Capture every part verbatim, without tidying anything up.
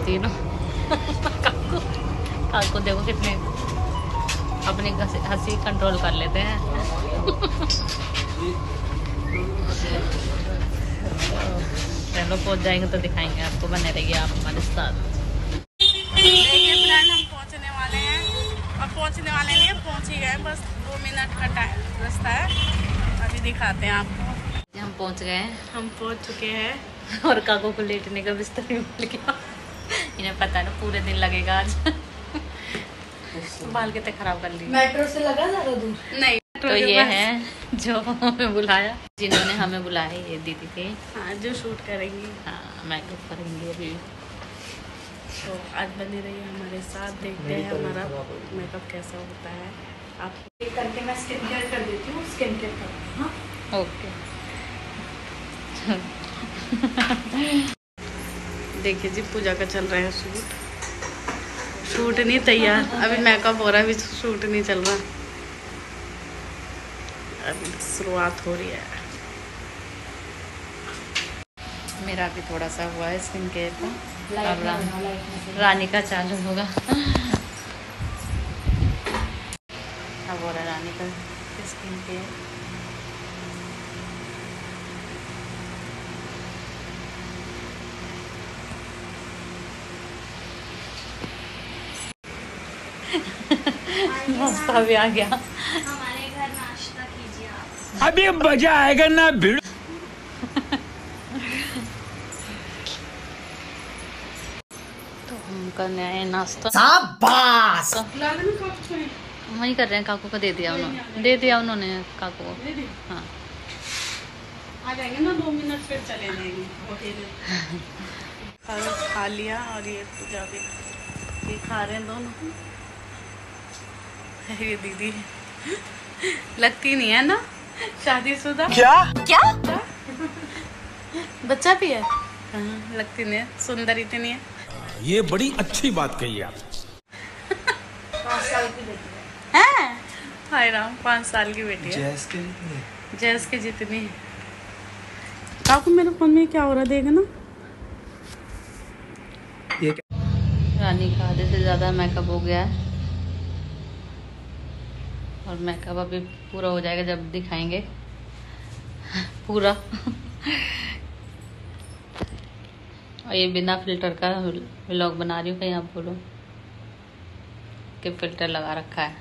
तीनों। काकू काकू देखो कितने अपनी हंसी कंट्रोल कर लेते हैं। चलो पहुंच जाएंगे तो दिखाएंगे आपको, बने रहिए आप हमारे साथ। देखिए फ्रेंड, हम पहुंचने वाले हैं और पहुंचने वाले नहीं, पहुंच ही गए, बस दो मिनट का टाइम रास्ता है। अभी दिखाते हैं आपको। हम पहुंच गए हैं, हम पहुंच चुके हैं और काकू को लेटने का बिस्तर भी मिल गया। इन्हें पता है ना पूरे दिन लगेगा आज। बाल कितने खराब कर लिए। मेट्रो से लगा ज़्यादा दूर नहीं। तो ये है जो हमें बुलाया, जिन्होंने हमें बुलाया, ये दीदी थे। हाँ, जो शूट करेंगी। हाँ, मेकअप करेंगे अभी। तो आज बनी रही है हमारे साथ, देखते हैं हमारा मेकअप कैसा होता है। आप करके मैं स्किन केयर कर देती हूँ, स्किन केयर कर। हाँ ओके। देखिए जी, पूजा का चल रहा है शूट। शूट नहीं तैयार, अभी मेकअप हो रहा है, अभी शूट नहीं चल रहा, अभी शुरुआत हो रही है। मेरा भी थोड़ा सा हुआ है स्किन केयर का, अब रा, रानी का चालू होगा। अब हो रहा है रानी का स्किन केयर। नाश्ता भी आ गया। हमारे घर नाश्ता कीजिए आप। अभी मजा आएगा ना भीड़। तो हम करने आए नाश्ता। शाबाश। वही कर रहे हैं, काकू को दे दिया उन्होंने, दे दिया उन्होंने काकू को। हाँ, आ जाएंगे ना दो मिनट, फिर चले जाएंगे अकेले। खा लिया, और ये पूजा भी ये खा रहे हैं दोनों। ये दीदी लगती नहीं है ना शादीशुदा। क्या क्या? बच्चा भी है। हाँ, लगती नहीं है, सुंदर इतनी है। ये बड़ी अच्छी बात कही आप। पाँच साल की बेटी है। हाय राम, पाँच साल की बेटी है। जैस के जितनी जैस के जितनी है। काकू मेरे फोन में क्या हो रहा है, देगा ना। ये रानी का आधे से ज़्यादा मेकअप हो गया है, और मेकअप अभी पूरा हो जाएगा जब दिखाएंगे पूरा। और ये बिना फिल्टर का व्लॉग बना रही हूँ, कहीं आप बोलो कि फिल्टर लगा रखा है।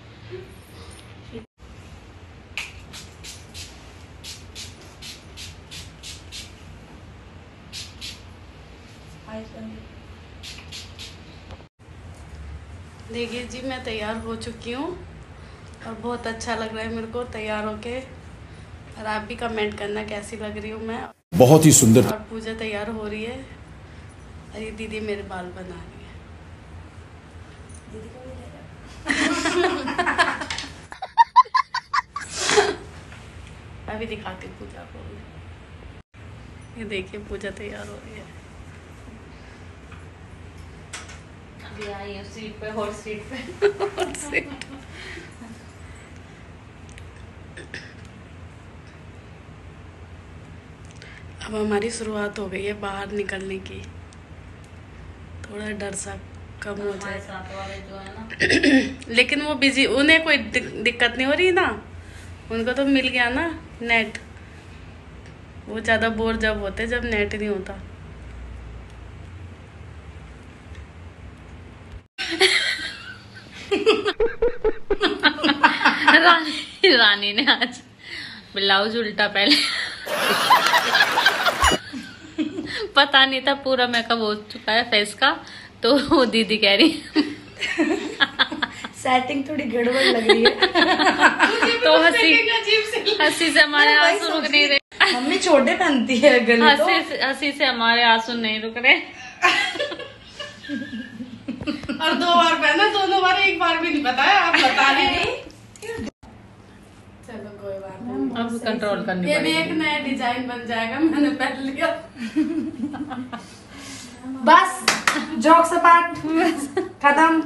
देखिए जी, मैं तैयार हो चुकी हूँ और बहुत अच्छा लग रहा है मेरे को तैयार होके। और आप भी कमेंट करना कैसी लग रही हूँ मैं। बहुत ही सुंदर। और पूजा तैयार हो रही है, और ये दीदी मेरे बाल बना रही है। दीदी को भी ले अभी दिखाती हूँ पूजा को। ये देखिए पूजा तैयार हो रही है। अभी आई है सीट पे, हॉट सीट पे। Hot seat. अब हमारी शुरुआत हो गई है बाहर निकलने की। थोड़ा डर सा कम हो जाए। साथ वाले जो है ना, लेकिन वो बिजी, उन्हें कोई दिक्कत नहीं हो रही ना, उनको तो मिल गया ना नेट। वो ज्यादा बोर जब होते जब नेट नहीं होता। रानी रानी ने आज ब्लाउज उल्टा पहले। पता नहीं था, पूरा मेकअप हो चुका है फेस का, तो वो दीदी कह रही सेटिंग थोड़ी गड़बड़ लग रही है। तो हंसी हंसी से हमारे आंसू रुक नहीं रहे। मम्मी छोटे पहनती है गले तो। हंसी से हंसी से हमारे आंसू नहीं रुक रहे। और दो बार पहना, दोनों बार, एक बार भी नहीं बताया, आप बता रही नहीं। चलो कोई बात नहीं, अब कंट्रोल करनी ये भी एक नया डिजाइन बन जाएगा, मैंने पहन लिया। बस जोक सपाट खत्म।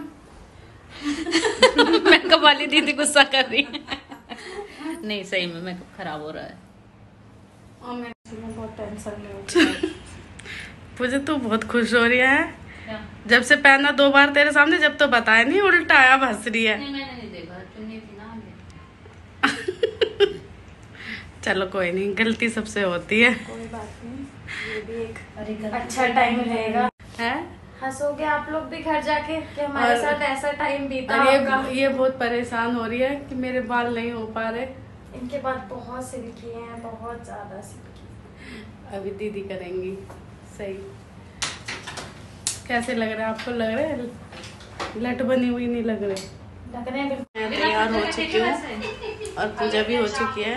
मेकअप वाली दीदी गुस्सा कर रही है। नहीं, सही में मेकअप खराब हो रहा है। और मैं बहुत टेंशन में हूँ। मुझे तो बहुत खुश हो रही है जब से पहना दो बार तेरे सामने, जब तो बताया नहीं, उल्टा आया हंस रही है। नहीं मैंने नहीं देखा, चुन्नी थी ना हमने। चलो कोई नहीं, गलती सबसे होती है। कोई बात नहीं, ये भी एक अच्छा टाइम रहेगा। है हंसोगे आप लोग भी घर जाके कि हमारे और- साथ ऐसा टाइम बीता और ये होगा। ये बहुत परेशान हो रही है कि मेरे बाल नहीं हो पा रहे। इनके बाद बहुत सिल्की हैं, बहुत ज्यादा सिल्की। अभी दीदी करेंगी सही। कैसे लग रहा है आपको? लग रहे हैं लट बनी हुई नहीं लग रहे? लग रहे हैं बिल्कुल। मैं तैयार हो चुकी हूँ और पूजा भी हो चुकी है।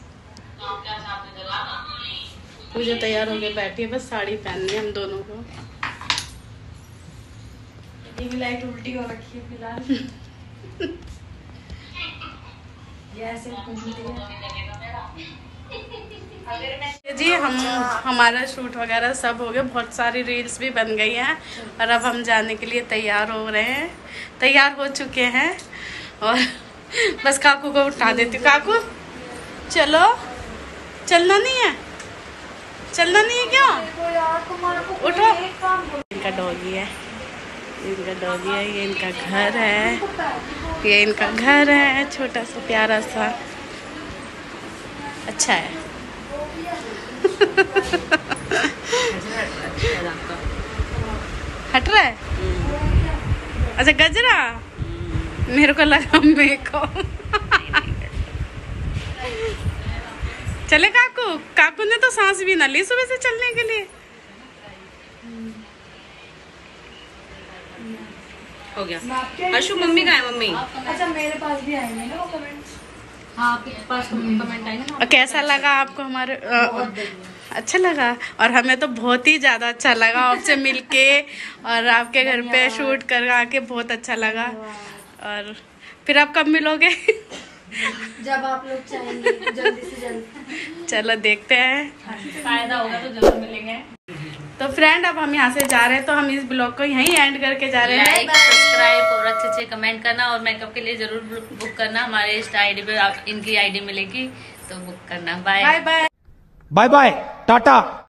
पूजा तैयार होके बैठी है, बस साड़ी पहननी है हम दोनों को। ये भी लाइट उल्टी हो रखी है फिलहाल। ये ऐसे घूमती है। जी हम हमारा शूट वगैरह सब हो गया, बहुत सारी रील्स भी बन गई हैं और अब हम जाने के लिए तैयार हो रहे हैं, तैयार हो चुके हैं। और बस काकू को उठा देती हूँ। काकू चलो, चलना नहीं है? चलना नहीं है क्या? उठो। इनका डॉगी है, इनका डॉगी है, ये इनका घर है, ये इनका घर है, छोटा सा प्यारा सा, अच्छा है। हट रहा है? अच्छा गजरा, मेरे को लगा मेरे को। चले काकू, काकू ने तो सांस भी ना ली सुबह से चलने के लिए। हो गया। अर्शु मम्मी कहाँ है? मम्मी अच्छा मेरे पास भी आएंगे ना वो कमेंट्स। हाँ आपके पास कमेंट आएंगे ना। और कैसा लगा आपको हमारे? अ, अच्छा लगा, और हमें तो बहुत ही ज्यादा अच्छा लगा आपसे मिलके और आपके घर पे शूट कर आके बहुत अच्छा लगा। और फिर आप कब मिलोगे? जब आप लोग चाहेंगे, जल्दी से जल्दी। चलो देखते हैं, फायदा होगा तो जरूर मिलेंगे। तो फ्रेंड अब हम यहाँ से जा रहे हैं, तो हम इस ब्लॉग को यहीं एंड करके जा रहे हैं। लाइक सब्सक्राइब और अच्छे अच्छे कमेंट करना और मेकअप के लिए जरूर बुक करना। हमारे इस आईडी पे आप इनकी आईडी मिलेगी तो बुक करना। Bye bye bye. Bye bye Tata.